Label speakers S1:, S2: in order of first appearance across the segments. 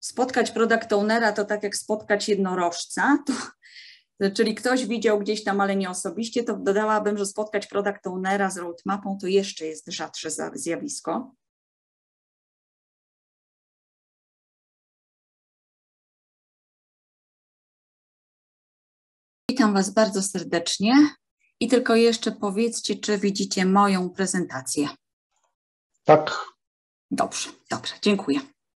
S1: spotkać product ownera to tak jak spotkać jednorożca, czyli ktoś widział gdzieś tam, ale nie osobiście, to dodałabym, że spotkać product ownera z roadmapą to jeszcze jest rzadsze zjawisko. Witam Was bardzo serdecznie i tylko jeszcze powiedzcie, czy widzicie moją prezentację.
S2: Tak.
S1: Dobrze, dziękuję.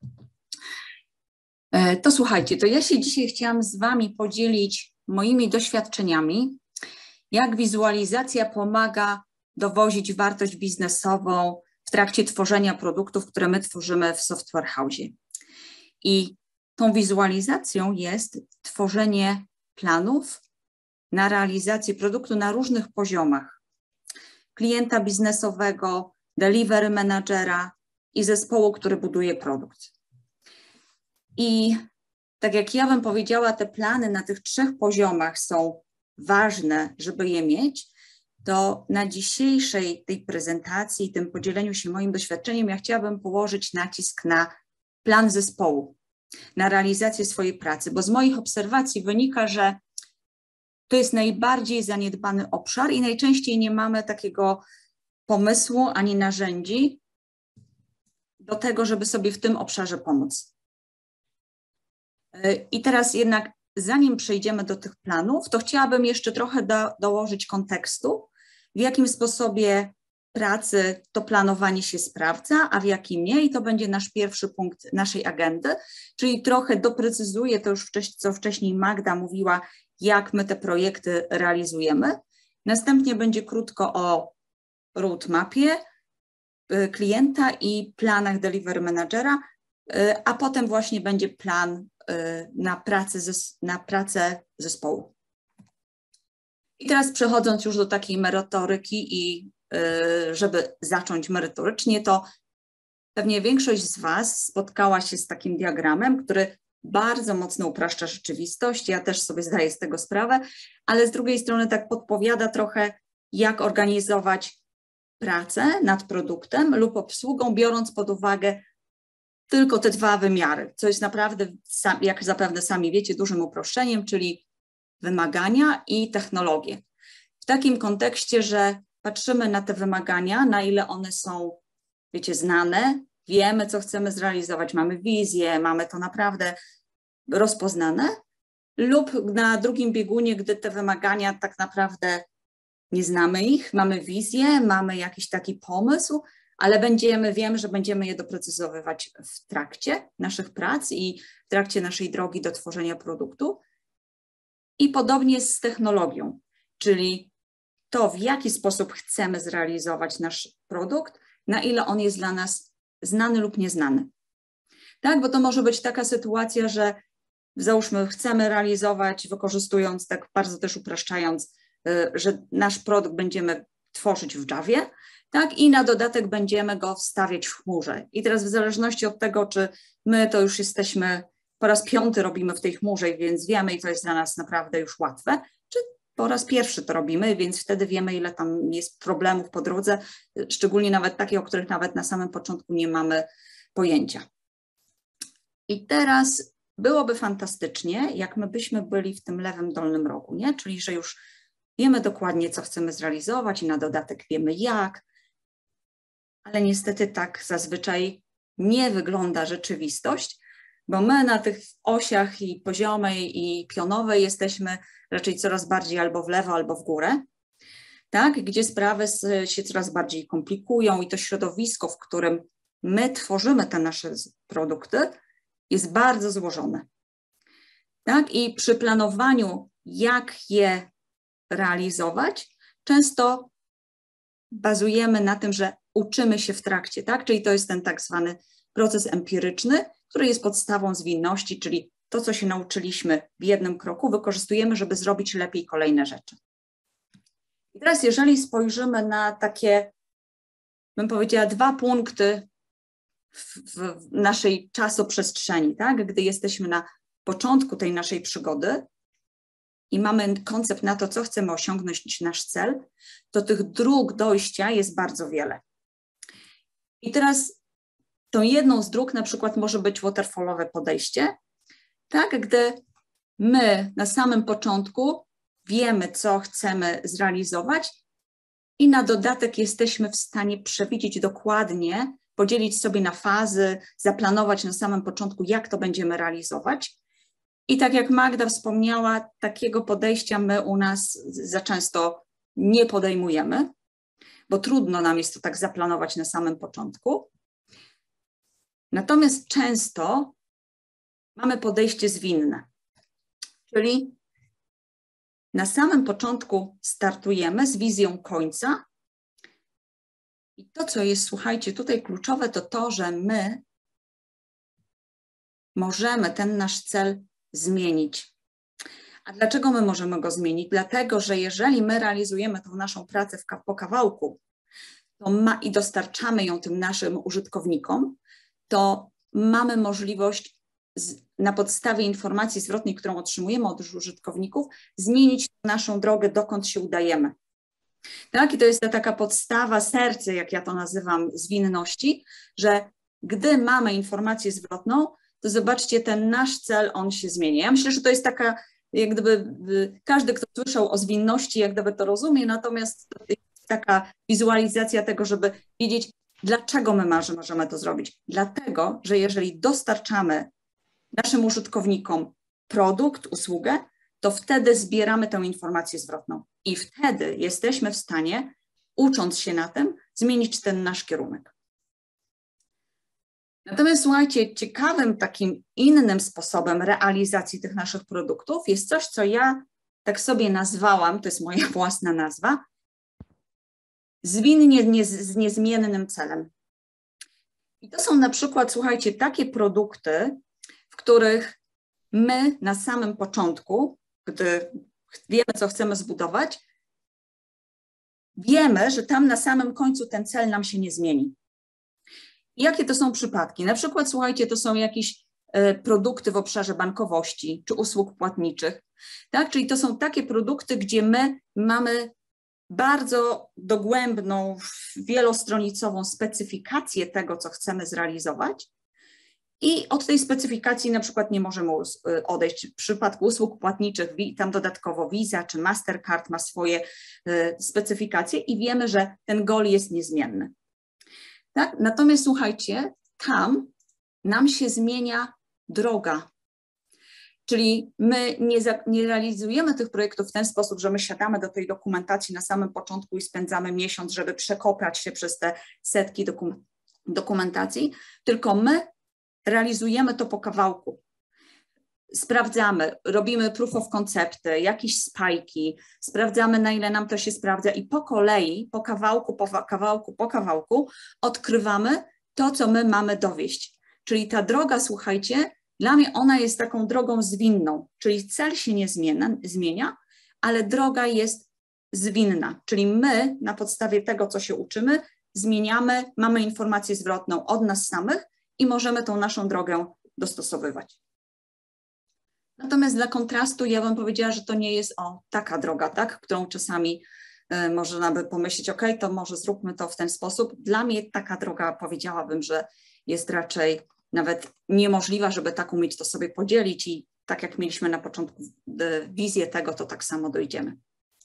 S1: To słuchajcie, to ja się dzisiaj chciałam z Wami podzielić moimi doświadczeniami, jak wizualizacja pomaga dowozić wartość biznesową w trakcie tworzenia produktów, które my tworzymy w Software House. I tą wizualizacją jest tworzenie planów na realizację produktu na różnych poziomach. Klienta biznesowego, delivery managera i zespołu, który buduje produkt. I tak jak ja bym powiedziała, te plany na tych 3 poziomach są ważne, żeby je mieć, to na dzisiejszej tej prezentacji, tym podzieleniu się moim doświadczeniem, ja chciałabym położyć nacisk na plan zespołu, na realizację swojej pracy, bo z moich obserwacji wynika, że to jest najbardziej zaniedbany obszar i najczęściej nie mamy takiego pomysłu ani narzędzi do tego, żeby sobie w tym obszarze pomóc. I teraz jednak, zanim przejdziemy do tych planów, to chciałabym jeszcze trochę dołożyć kontekstu, w jakim sposobie pracy to planowanie się sprawdza, a w jakim nie. I to będzie nasz pierwszy punkt naszej agendy, czyli trochę doprecyzuję to już co wcześniej Magda mówiła, jak my te projekty realizujemy. Następnie będzie krótko o roadmapie klienta i planach delivery managera, a potem właśnie będzie plan na pracę zespołu. I teraz przechodząc już do takiej merytoryki i żeby zacząć merytorycznie, to pewnie większość z Was spotkała się z takim diagramem, który bardzo mocno upraszcza rzeczywistość. Ja też sobie zdaję z tego sprawę, ale z drugiej strony tak podpowiada trochę, jak organizować pracę nad produktem lub obsługą, biorąc pod uwagę tylko te 2 wymiary, co jest naprawdę, jak zapewne sami wiecie, dużym uproszczeniem, czyli wymagania i technologie. W takim kontekście, że patrzymy na te wymagania, na ile one są, wiecie, znane, wiemy, co chcemy zrealizować, mamy wizję, mamy to naprawdę rozpoznane, lub na drugim biegunie, gdy te wymagania tak naprawdę nie znamy ich, mamy wizję, mamy jakiś taki pomysł, ale wiemy, że będziemy je doprecyzowywać w trakcie naszych prac i w trakcie naszej drogi do tworzenia produktu. I podobnie z technologią, czyli to, w jaki sposób chcemy zrealizować nasz produkt, na ile on jest dla nas znany lub nieznany. Tak, bo to może być taka sytuacja, że załóżmy chcemy realizować, wykorzystując, tak bardzo też upraszczając, że nasz produkt będziemy tworzyć w Javie, tak, i na dodatek będziemy go wstawiać w chmurze. I teraz w zależności od tego, czy my to już jesteśmy, po raz 5 robimy w tej chmurze, więc wiemy i to jest dla nas naprawdę już łatwe, czy po raz pierwszy to robimy, więc wtedy wiemy, ile tam jest problemów po drodze, szczególnie nawet takie, o których nawet na samym początku nie mamy pojęcia. I teraz byłoby fantastycznie, jak my byśmy byli w tym lewym dolnym rogu, nie? Czyli że już wiemy dokładnie, co chcemy zrealizować i na dodatek wiemy jak, ale niestety tak zazwyczaj nie wygląda rzeczywistość, bo my na tych osiach i poziomej i pionowej jesteśmy raczej coraz bardziej albo w lewo, albo w górę, tak? Gdzie sprawy się coraz bardziej komplikują i to środowisko, w którym my tworzymy te nasze produkty, jest bardzo złożone. Tak? I przy planowaniu, jak je realizować, często bazujemy na tym, że uczymy się w trakcie, tak? Czyli to jest ten tak zwany proces empiryczny, który jest podstawą zwinności, czyli to, co się nauczyliśmy w jednym kroku, wykorzystujemy, żeby zrobić lepiej kolejne rzeczy. I teraz jeżeli spojrzymy na takie, bym powiedziała, 2 punkty w naszej czasoprzestrzeni, tak? Gdy jesteśmy na początku tej naszej przygody i mamy koncept na to, co chcemy osiągnąć, nasz cel, to tych dróg dojścia jest bardzo wiele. I teraz Tą jedną z dróg na przykład może być waterfallowe podejście, tak, gdy my na samym początku wiemy, co chcemy zrealizować i na dodatek jesteśmy w stanie przewidzieć dokładnie, podzielić sobie na fazy, zaplanować na samym początku, jak to będziemy realizować. I tak jak Magda wspomniała, takiego podejścia my u nas za często nie podejmujemy, bo trudno nam jest to tak zaplanować na samym początku. Natomiast często mamy podejście zwinne, czyli na samym początku startujemy z wizją końca i to, co jest, słuchajcie, tutaj kluczowe, to to, że my możemy ten nasz cel zmienić. A dlaczego my możemy go zmienić? Dlatego, że jeżeli my realizujemy tą naszą pracę po kawałku i dostarczamy ją tym naszym użytkownikom, to mamy możliwość na podstawie informacji zwrotnej, którą otrzymujemy od użytkowników, zmienić naszą drogę, dokąd się udajemy. Tak? I to jest ta taka podstawa, serce, jak ja to nazywam, zwinności, że gdy mamy informację zwrotną, to zobaczcie, ten nasz cel, on się zmieni. Ja myślę, że to jest taka, jak gdyby każdy, kto słyszał o zwinności, jak gdyby to rozumie, natomiast to jest taka wizualizacja tego, żeby wiedzieć, dlaczego my możemy to zrobić. Dlatego, że jeżeli dostarczamy naszym użytkownikom produkt, usługę, to wtedy zbieramy tę informację zwrotną i wtedy jesteśmy w stanie, ucząc się na tym, zmienić ten nasz kierunek. Natomiast słuchajcie, ciekawym takim innym sposobem realizacji tych naszych produktów jest coś, co ja tak sobie nazwałam, to jest moja własna nazwa, zwinnie z niezmiennym celem. I to są na przykład, słuchajcie, takie produkty, w których my na samym początku, gdy wiemy, co chcemy zbudować, wiemy, że tam na samym końcu ten cel nam się nie zmieni. I jakie to są przypadki? Na przykład, słuchajcie, to są jakieś produkty w obszarze bankowości czy usług płatniczych, tak? Czyli to są takie produkty, gdzie my mamy bardzo dogłębną, wielostronicową specyfikację tego, co chcemy zrealizować i od tej specyfikacji na przykład nie możemy odejść. W przypadku usług płatniczych tam dodatkowo Visa czy Mastercard ma swoje specyfikacje i wiemy, że ten goal jest niezmienny. Tak? Natomiast słuchajcie, tam nam się zmienia droga. Czyli my nie realizujemy tych projektów w ten sposób, że my siadamy do tej dokumentacji na samym początku i spędzamy miesiąc, żeby przekopać się przez te setki dokumentacji, tylko my realizujemy to po kawałku. Sprawdzamy, robimy proof of concepty, jakieś spajki, sprawdzamy, na ile nam to się sprawdza i po kolei, po kawałku odkrywamy to, co my mamy dowieść. Czyli ta droga, słuchajcie, dla mnie ona jest taką drogą zwinną, czyli cel się nie zmienia, ale droga jest zwinna, czyli my na podstawie tego, co się uczymy, zmieniamy, mamy informację zwrotną od nas samych i możemy tą naszą drogę dostosowywać. Natomiast dla kontrastu ja bym powiedziała, że to nie jest taka droga, tak, którą czasami można by pomyśleć, ok, to może zróbmy to w ten sposób. Dla mnie taka droga, powiedziałabym, że jest raczej nawet niemożliwa, żeby tak umieć to sobie podzielić i tak jak mieliśmy na początku wizję tego, to tak samo dojdziemy.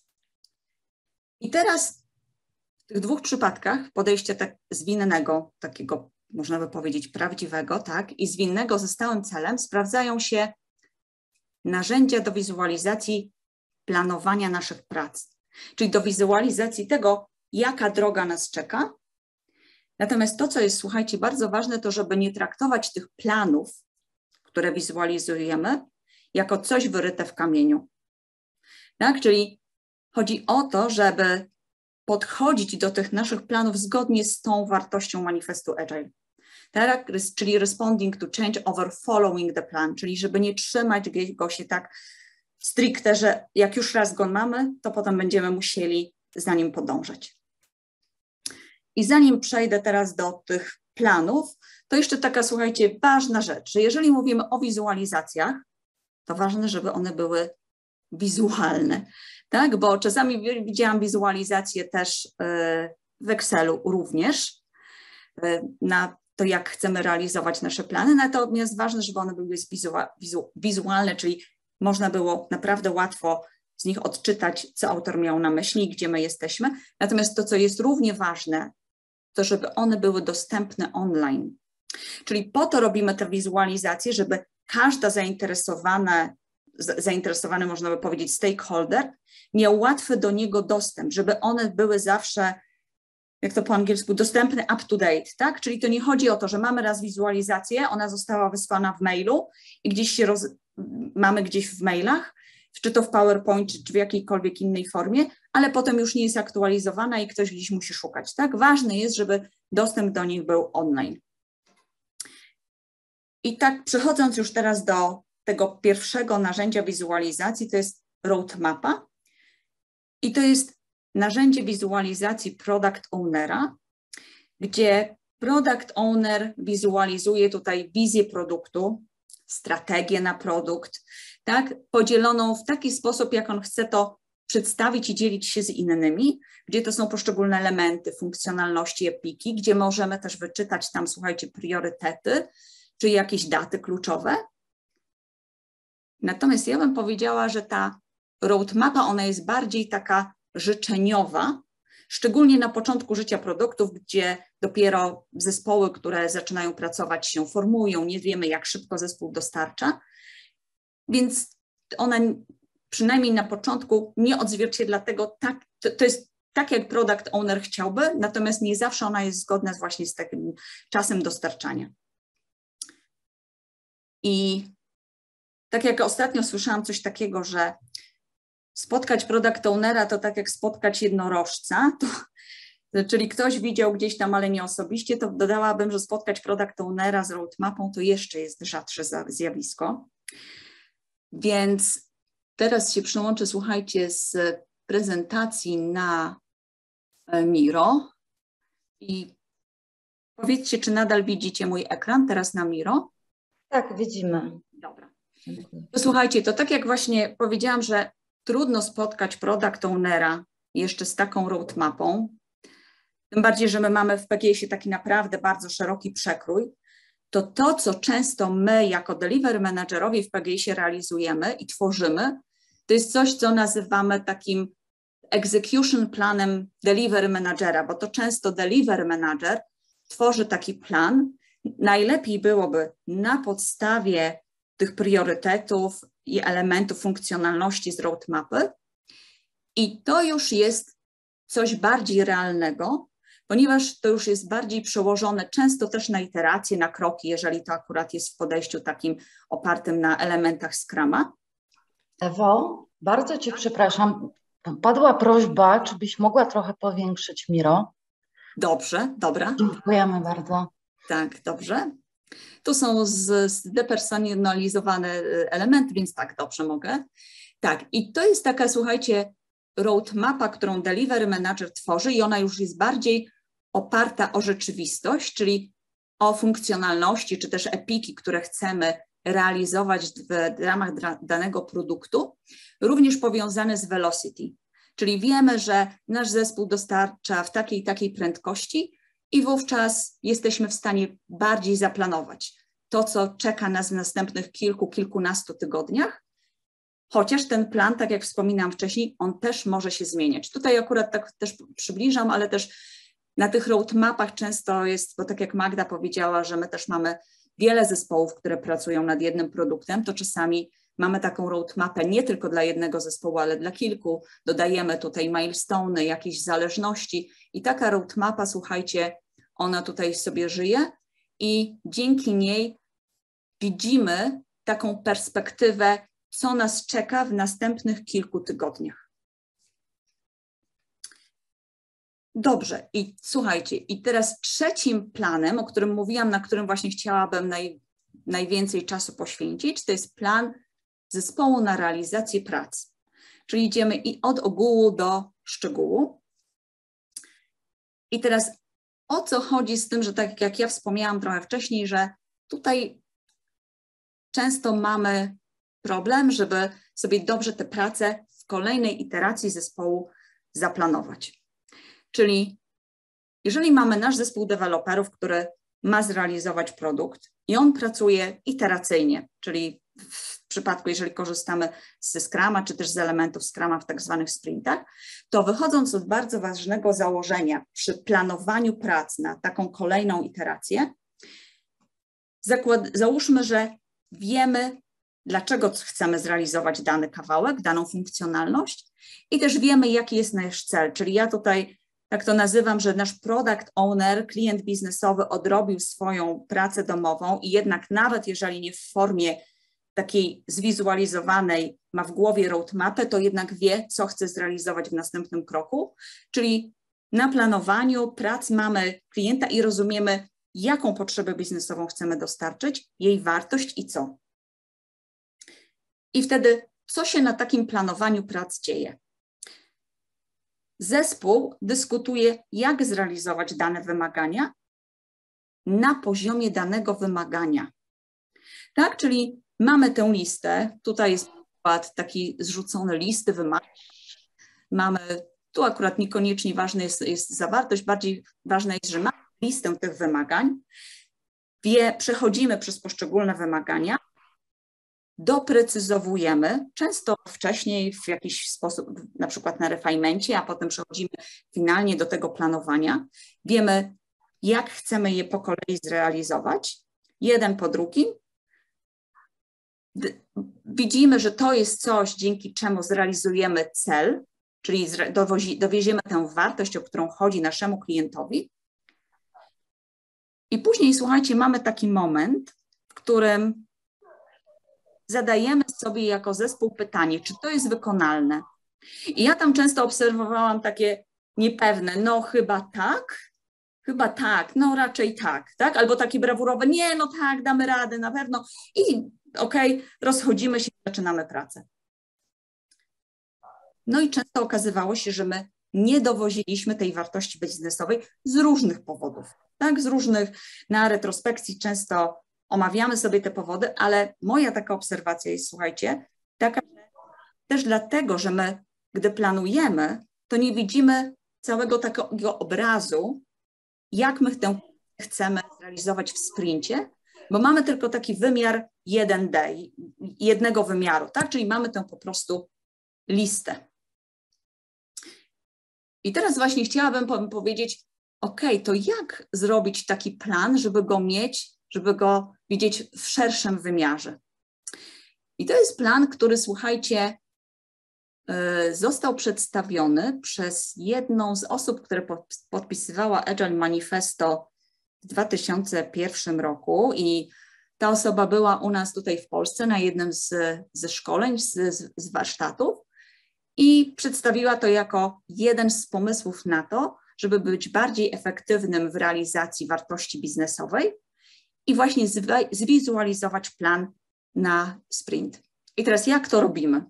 S1: I teraz w tych dwóch przypadkach podejścia tak zwinnego, takiego można by powiedzieć prawdziwego, tak, i zwinnego ze stałym celem sprawdzają się narzędzia do wizualizacji planowania naszych prac, czyli do wizualizacji tego, jaka droga nas czeka. Natomiast to, co jest, słuchajcie, bardzo ważne, to żeby nie traktować tych planów, które wizualizujemy, jako coś wyryte w kamieniu. Tak? Czyli chodzi o to, żeby podchodzić do tych naszych planów zgodnie z tą wartością manifestu Agile. Tak? Czyli responding to change over following the plan, czyli żeby nie trzymać go się tak stricte, że jak już raz go mamy, to potem będziemy musieli za nim podążać. I zanim przejdę teraz do tych planów, to jeszcze taka, słuchajcie, ważna rzecz, że jeżeli mówimy o wizualizacjach, to ważne, żeby one były wizualne, tak? Bo czasami widziałam wizualizacje też w Excelu również, na to jak chcemy realizować nasze plany, natomiast ważne, żeby one były wizualne, czyli można było naprawdę łatwo z nich odczytać, co autor miał na myśli i gdzie my jesteśmy. Natomiast to, co jest równie ważne, to żeby one były dostępne online. Czyli po to robimy te wizualizacje, żeby każda zainteresowany, można by powiedzieć, stakeholder miał łatwy do niego dostęp, żeby one były zawsze, jak to po angielsku, dostępne up to date, tak? Czyli to nie chodzi o to, że mamy raz wizualizację, ona została wysłana w mailu i gdzieś mamy gdzieś w mailach, czy to w PowerPoint, czy w jakiejkolwiek innej formie, ale potem już nie jest aktualizowana i ktoś gdzieś musi szukać, tak? Ważne jest, żeby dostęp do nich był online. I tak przechodząc już teraz do tego pierwszego narzędzia wizualizacji, to jest roadmapa i to jest narzędzie wizualizacji product ownera, gdzie product owner wizualizuje tutaj wizję produktu, strategię na produkt, tak, podzieloną w taki sposób, jak on chce to przedstawić i dzielić się z innymi, gdzie to są poszczególne elementy, funkcjonalności, epiki, gdzie możemy też wyczytać tam, słuchajcie, priorytety, czy jakieś daty kluczowe. Natomiast ja bym powiedziała, że ta roadmapa, ona jest bardziej taka życzeniowa, szczególnie na początku życia produktów, gdzie dopiero zespoły, które zaczynają pracować, się formują, nie wiemy, jak szybko zespół dostarcza, więc ona przynajmniej na początku nie odzwierciedla tego, tak, to jest tak, jak product owner chciałby, natomiast nie zawsze ona jest zgodna właśnie z takim czasem dostarczania. I tak jak ostatnio słyszałam coś takiego, że spotkać product ownera to tak jak spotkać jednorożca, czyli ktoś widział gdzieś tam, ale nie osobiście, to dodałabym, że spotkać product ownera z roadmapą to jeszcze jest rzadsze zjawisko. Więc teraz się przyłączę, słuchajcie, z prezentacji na Miro i powiedzcie, czy nadal widzicie mój ekran teraz na Miro?
S3: Tak, widzimy.
S1: Dobra. To słuchajcie, to tak jak właśnie powiedziałam, że trudno spotkać product ownera jeszcze z taką roadmapą, tym bardziej, że my mamy w PGS-ie taki naprawdę bardzo szeroki przekrój, to, co często my jako delivery managerowie w PGS-ie realizujemy i tworzymy, to jest coś, co nazywamy takim execution planem delivery managera, bo to często delivery manager tworzy taki plan. Najlepiej byłoby na podstawie tych priorytetów i elementów funkcjonalności z roadmapy i to już jest coś bardziej realnego, ponieważ to już jest bardziej przełożone często też na iteracje, na kroki, jeżeli to akurat jest w podejściu takim opartym na elementach Scruma.
S3: Ewo, bardzo Cię przepraszam, padła prośba, czy byś mogła trochę powiększyć Miro?
S1: Dobrze, dobra.
S3: Dziękujemy bardzo.
S1: Tak, dobrze. Tu są zdepersonalizowane elementy, więc tak, dobrze mogę. Tak, i to jest taka, słuchajcie, roadmapa, którą delivery manager tworzy i ona już jest bardziej oparta o rzeczywistość, czyli o funkcjonalności, czy też epiki, które chcemy realizować w ramach danego produktu, również powiązane z velocity. Czyli wiemy, że nasz zespół dostarcza w takiej i takiej prędkości i wówczas jesteśmy w stanie bardziej zaplanować to, co czeka nas w następnych kilkunastu tygodniach, chociaż ten plan, tak jak wspominałam wcześniej, on też może się zmieniać. Tutaj akurat tak też przybliżam, ale też na tych roadmapach często jest, bo tak jak Magda powiedziała, że my też mamy wiele zespołów, które pracują nad jednym produktem, to czasami mamy taką roadmapę nie tylko dla jednego zespołu, ale dla kilku. Dodajemy tutaj milestone'y, jakieś zależności i taka roadmapa, słuchajcie, ona tutaj sobie żyje i dzięki niej widzimy taką perspektywę, co nas czeka w następnych kilku tygodniach. Dobrze, i słuchajcie, i teraz trzecim planem, o którym mówiłam, na którym właśnie chciałabym najwięcej czasu poświęcić, to jest plan zespołu na realizację pracy. Czyli idziemy i od ogółu do szczegółu. I teraz o co chodzi z tym, że tak jak ja wspomniałam trochę wcześniej, że tutaj często mamy problem, żeby sobie dobrze tę pracę w kolejnej iteracji zespołu zaplanować. Czyli jeżeli mamy nasz zespół deweloperów, który ma zrealizować produkt i on pracuje iteracyjnie, czyli w przypadku, jeżeli korzystamy ze Scruma, czy też z elementów Scruma w tak zwanych sprintach, to wychodząc od bardzo ważnego założenia przy planowaniu prac na taką kolejną iterację, załóżmy, że wiemy, dlaczego chcemy zrealizować dany kawałek, daną funkcjonalność i też wiemy, jaki jest nasz cel, czyli ja tutaj tak to nazywam, że nasz product owner, klient biznesowy odrobił swoją pracę domową i jednak nawet jeżeli nie w formie takiej zwizualizowanej ma w głowie roadmapę, to jednak wie, co chce zrealizować w następnym kroku, czyli na planowaniu prac mamy klienta i rozumiemy, jaką potrzebę biznesową chcemy dostarczyć, jej wartość i co. I wtedy, co się na takim planowaniu prac dzieje? Zespół dyskutuje, jak zrealizować dane wymagania na poziomie danego wymagania. Tak, czyli mamy tę listę, tutaj jest przykład taki zrzucony listy wymagań. Mamy, tu akurat niekoniecznie ważna jest zawartość, bardziej ważne jest, że mamy listę tych wymagań, przechodzimy przez poszczególne wymagania, doprecyzowujemy, często wcześniej w jakiś sposób, na przykład na refinemencie, a potem przechodzimy finalnie do tego planowania. Wiemy, jak chcemy je po kolei zrealizować, jeden po drugim. Widzimy, że to jest coś, dzięki czemu zrealizujemy cel, czyli dowieziemy tę wartość, o którą chodzi naszemu klientowi. I później, słuchajcie, mamy taki moment, w którym zadajemy sobie jako zespół pytanie, czy to jest wykonalne. I ja tam często obserwowałam takie niepewne, no chyba tak, no raczej tak, albo takie brawurowe, nie, no tak, damy radę na pewno i okej, rozchodzimy się, zaczynamy pracę. No i często okazywało się, że my nie dowoziliśmy tej wartości biznesowej z różnych powodów, tak, z różnych, na retrospekcji często omawiamy sobie te powody, ale moja taka obserwacja jest, słuchajcie, taka też dlatego, że my, gdy planujemy, to nie widzimy całego takiego obrazu, jak my tę chcemy zrealizować w sprincie, bo mamy tylko taki wymiar 1D, jednego wymiaru, tak? Czyli mamy tę po prostu listę. I teraz właśnie chciałabym powiedzieć, ok, to jak zrobić taki plan, żeby go mieć, żeby go widzieć w szerszym wymiarze. I to jest plan, który, słuchajcie, został przedstawiony przez jedną z osób, która podpisywała Agile Manifesto w 2001 roku i ta osoba była u nas tutaj w Polsce na jednym ze szkoleń, z warsztatów i przedstawiła to jako jeden z pomysłów na to, żeby być bardziej efektywnym w realizacji wartości biznesowej i właśnie zwizualizować plan na sprint. I teraz jak to robimy?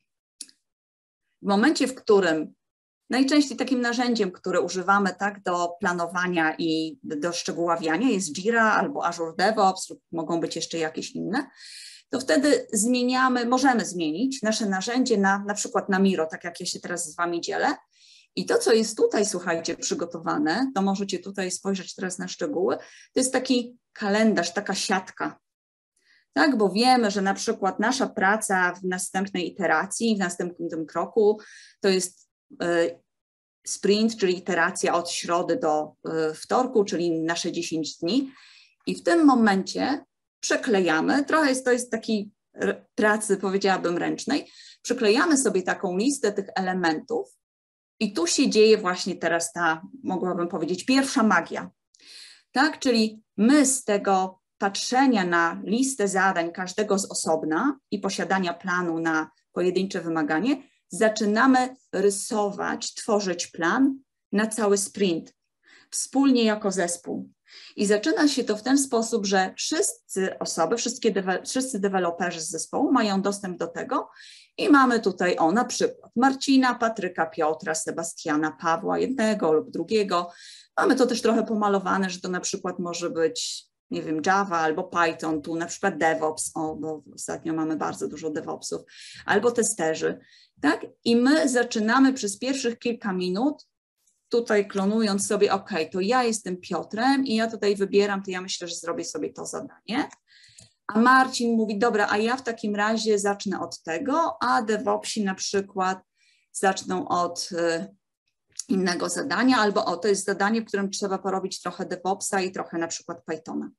S1: W momencie, w którym najczęściej takim narzędziem, które używamy tak do planowania i do szczegóławiania jest Jira albo Azure DevOps, lub mogą być jeszcze jakieś inne, to wtedy możemy zmienić nasze narzędzie na przykład na Miro, tak jak ja się teraz z Wami dzielę. I to, co jest tutaj, słuchajcie, przygotowane, to możecie tutaj spojrzeć teraz na szczegóły, to jest taki kalendarz, taka siatka. Tak, bo wiemy, że na przykład nasza praca w następnej iteracji, w następnym kroku to jest sprint, czyli iteracja od środy do wtorku, czyli nasze 10 dni. I w tym momencie przeklejamy, trochę to jest takiej pracy, powiedziałabym, ręcznej, przyklejamy sobie taką listę tych elementów i tu się dzieje właśnie teraz ta, mogłabym powiedzieć, pierwsza magia. Tak, czyli my z tego patrzenia na listę zadań każdego z osobna i posiadania planu na pojedyncze wymaganie, zaczynamy rysować, tworzyć plan na cały sprint, wspólnie jako zespół. I zaczyna się to w ten sposób, że wszyscy deweloperzy z zespołu mają dostęp do tego i mamy tutaj na przykład Marcina, Patryka, Piotra, Sebastiana, Pawła, jednego lub drugiego. Mamy to też trochę pomalowane, że to na przykład może być, nie wiem, Java albo Python, tu na przykład DevOps, bo ostatnio mamy bardzo dużo DevOpsów, albo testerzy, tak? I my zaczynamy przez pierwszych kilka minut tutaj klonując sobie, ok, to ja jestem Piotrem i ja tutaj wybieram, to ja myślę, że zrobię sobie to zadanie. A Marcin mówi, dobra, a ja w takim razie zacznę od tego, a DevOpsi na przykład zaczną od innego zadania, albo to jest zadanie, w którym trzeba porobić trochę DevOpsa i trochę na przykład Pythona.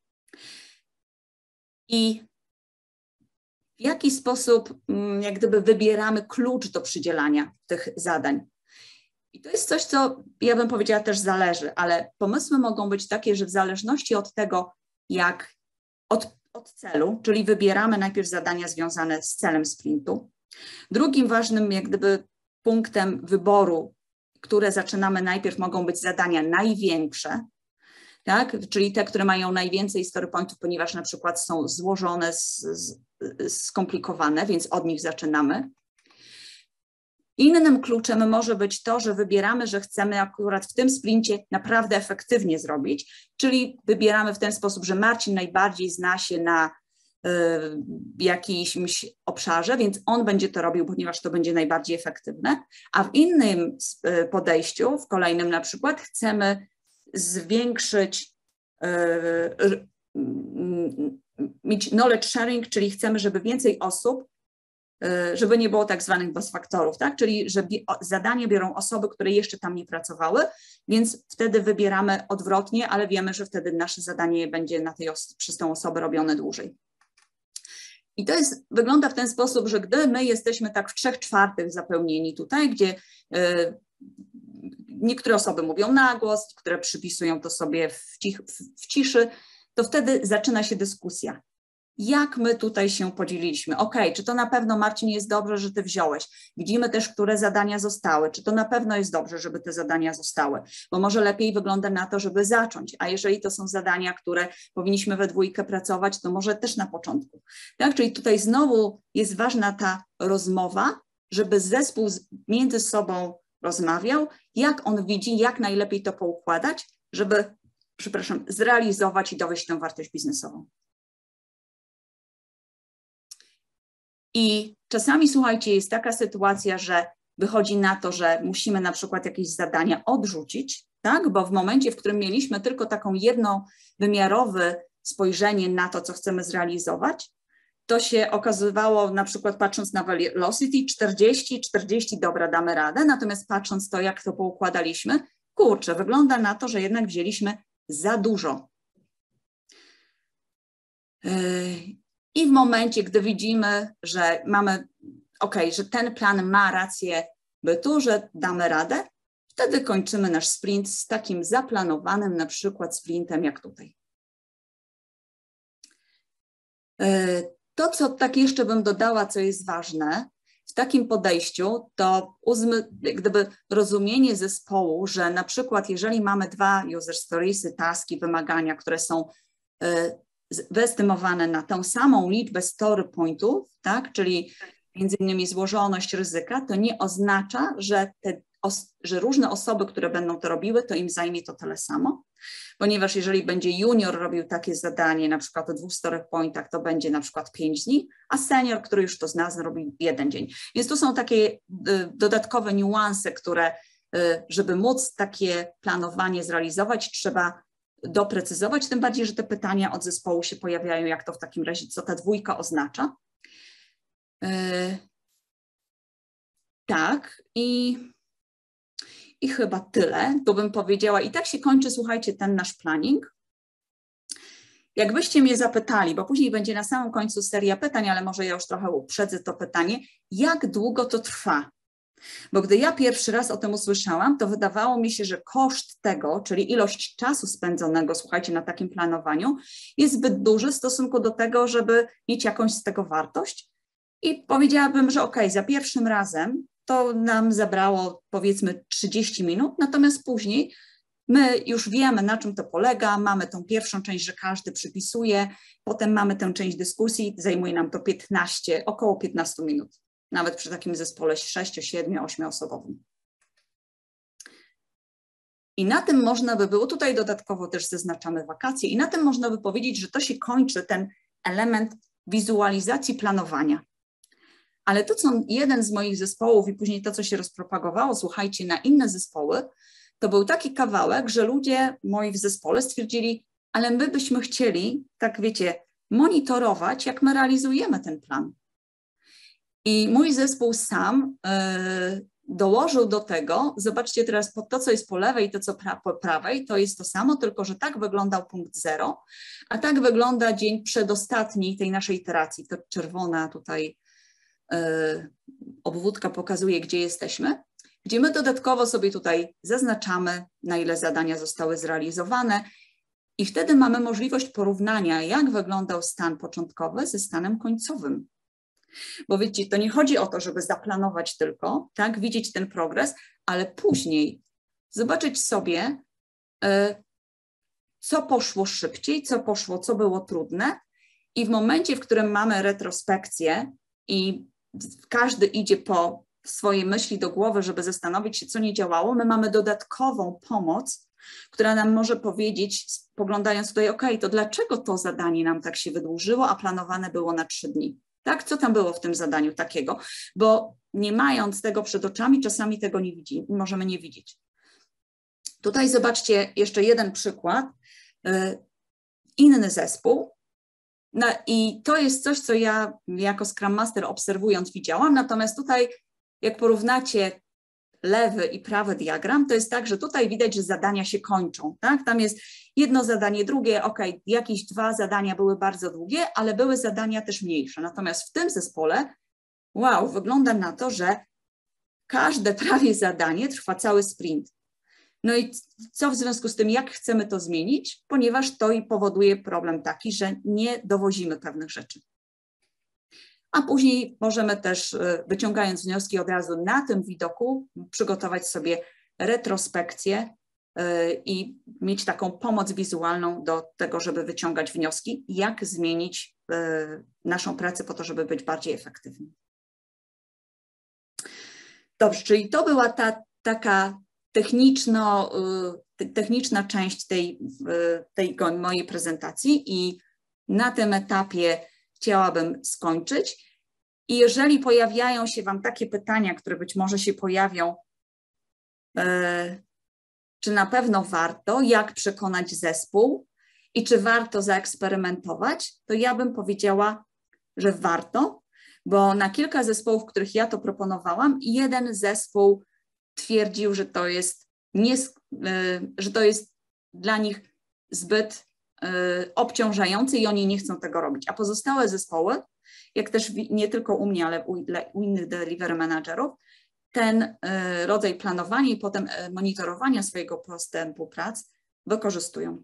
S1: I w jaki sposób jak gdyby wybieramy klucz do przydzielania tych zadań. I to jest coś, co ja bym powiedziała też zależy, ale pomysły mogą być takie, że w zależności od tego, od celu, czyli wybieramy najpierw zadania związane z celem sprintu. Drugim ważnym jak gdyby punktem wyboru, które zaczynamy najpierw, mogą być zadania największe, tak? Czyli te, które mają najwięcej story pointów, ponieważ na przykład są złożone, skomplikowane, więc od nich zaczynamy. Innym kluczem może być to, że wybieramy, że chcemy akurat w tym sprincie naprawdę efektywnie zrobić, czyli wybieramy w ten sposób, że Marcin najbardziej zna się na jakimś obszarze, więc on będzie to robił, ponieważ to będzie najbardziej efektywne, a w innym podejściu, w kolejnym na przykład, chcemy zwiększyć, mieć knowledge sharing, czyli chcemy, żeby więcej osób, żeby nie było tak zwanych bezfaktorów, tak? Czyli że zadanie biorą osoby, które jeszcze tam nie pracowały, więc wtedy wybieramy odwrotnie, ale wiemy, że wtedy nasze zadanie będzie przez tą osobę robione dłużej. I to wygląda w ten sposób, że gdy my jesteśmy tak w 3/4 zapełnieni tutaj, gdzie niektóre osoby mówią na głos, które przypisują to sobie w ciszy, to wtedy zaczyna się dyskusja. Jak my tutaj się podzieliliśmy? Ok, czy to na pewno, Marcin, jest dobrze, że ty wziąłeś? Widzimy też, które zadania zostały. Czy to na pewno jest dobrze, żeby te zadania zostały? Bo może lepiej wygląda na to, żeby zacząć. A jeżeli to są zadania, które powinniśmy we dwójkę pracować, to może też na początku. Tak? Czyli tutaj znowu jest ważna ta rozmowa, żeby zespół między sobą rozmawiał, jak on widzi, jak najlepiej to poukładać, żeby, zrealizować i dowieść tę wartość biznesową. I czasami, słuchajcie, jest taka sytuacja, że wychodzi na to, że musimy na przykład jakieś zadania odrzucić, tak? Bo w momencie, w którym mieliśmy tylko taką jednowymiarowe spojrzenie na to, co chcemy zrealizować, to się okazywało, na przykład patrząc na velocity, 40, dobra, damy radę, natomiast patrząc to, jak to poukładaliśmy, kurczę, wygląda na to, że jednak wzięliśmy za dużo. I w momencie, gdy widzimy, że mamy, że ten plan ma rację bytu, że damy radę, wtedy kończymy nasz sprint z takim zaplanowanym na przykład sprintem jak tutaj. To, co tak jeszcze bym dodała, co jest ważne w takim podejściu, to gdyby rozumienie zespołu, że na przykład jeżeli mamy 2 user storiesy, taski, wymagania, które są wyestymowane na tą samą liczbę story pointów, tak, czyli między innymi złożoność ryzyka, to nie oznacza, że różne osoby, które będą to robiły, to im zajmie to tyle samo, ponieważ jeżeli będzie junior robił takie zadanie, na przykład o 2 story pointach, to będzie na przykład 5 dni, a senior, który już to zna, zrobi 1 dzień. Więc tu są takie dodatkowe niuanse, które, żeby móc takie planowanie zrealizować, trzeba doprecyzować, tym bardziej, że te pytania od zespołu się pojawiają, jak to w takim razie, co ta 2 oznacza. Tak, i chyba tyle, to bym powiedziała. I tak się kończy, słuchajcie, ten nasz planning. Jakbyście mnie zapytali, bo później będzie na samym końcu seria pytań, ale może ja już trochę uprzedzę to pytanie, jak długo to trwa? Bo gdy ja pierwszy raz o tym usłyszałam, to wydawało mi się, że koszt tego, czyli ilość czasu spędzonego, słuchajcie, na takim planowaniu, jest zbyt duży w stosunku do tego, żeby mieć jakąś z tego wartość. I powiedziałabym, że za pierwszym razem to nam zabrało powiedzmy 30 minut, natomiast później my już wiemy, na czym to polega, mamy tą pierwszą część, że każdy przypisuje, potem mamy tę część dyskusji, zajmuje nam to około 15 minut. Nawet przy takim zespole 6, 7, 8 osobowym. I na tym można by było, tutaj dodatkowo też zaznaczamy wakacje, i na tym można by powiedzieć, że to się kończy ten element wizualizacji planowania. Ale to, co jeden z moich zespołów i później to, co się rozpropagowało, słuchajcie, na inne zespoły, to był taki kawałek, że ludzie moi w zespole stwierdzili, ale my byśmy chcieli, tak wiecie, monitorować, jak my realizujemy ten plan. I mój zespół sam dołożył do tego, zobaczcie teraz to, co jest po lewej i to, co po prawej, to jest to samo, tylko że tak wyglądał punkt 0, a tak wygląda dzień przedostatni tej naszej iteracji. To czerwona tutaj obwódka pokazuje, gdzie jesteśmy, gdzie my dodatkowo sobie tutaj zaznaczamy, na ile zadania zostały zrealizowane i wtedy mamy możliwość porównania, jak wyglądał stan początkowy ze stanem końcowym. Bo wiecie, to nie chodzi o to, żeby zaplanować tylko, tak, widzieć ten progres, ale później zobaczyć sobie, co poszło szybciej, co było trudne i w momencie, w którym mamy retrospekcję i każdy idzie po swojej myśli do głowy, żeby zastanowić się, co nie działało, my mamy dodatkową pomoc, która nam może powiedzieć, spoglądając tutaj, ok, to dlaczego to zadanie nam tak się wydłużyło, a planowane było na 3 dni? Tak? Co tam było w tym zadaniu takiego? Bo nie mając tego przed oczami, czasami tego możemy nie widzieć. Tutaj zobaczcie jeszcze jeden przykład. Inny zespół. I to jest coś, co ja jako Scrum Master obserwując widziałam. Natomiast tutaj, jak porównacie lewy i prawy diagram, to jest tak, że tutaj widać, że zadania się kończą. Tak? Tam jest jedno zadanie, drugie, ok, jakieś 2 zadania były bardzo długie, ale były zadania też mniejsze. Natomiast w tym zespole, wow, wygląda na to, że każde prawie zadanie trwa cały sprint. No i co w związku z tym, jak chcemy to zmienić? Ponieważ to i powoduje problem taki, że nie dowozimy pewnych rzeczy. A później możemy też, wyciągając wnioski od razu na tym widoku, przygotować sobie retrospekcję i mieć taką pomoc wizualną do tego, żeby wyciągać wnioski, jak zmienić naszą pracę po to, żeby być bardziej efektywni. Dobrze, czyli to była ta taka techniczna część tej mojej prezentacji i na tym etapie chciałabym skończyć. I jeżeli pojawiają się Wam takie pytania, które być może się pojawią, czy na pewno warto, jak przekonać zespół i czy warto zaeksperymentować, to ja bym powiedziała, że warto, bo na kilka zespołów, w których ja to proponowałam, jeden zespół twierdził, że to jest dla nich zbyt obciążające i oni nie chcą tego robić. A pozostałe zespoły, jak też nie tylko u mnie, ale u innych delivery managerów, ten rodzaj planowania i potem monitorowania swojego postępu prac wykorzystują.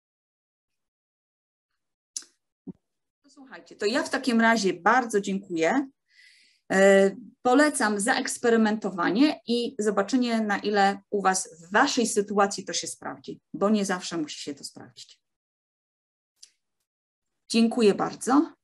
S1: Słuchajcie, to ja w takim razie bardzo dziękuję. Polecam zaeksperymentowanie i zobaczenie, na ile u Was w Waszej sytuacji to się sprawdzi, bo nie zawsze musi się to sprawdzić. Dziękuję bardzo.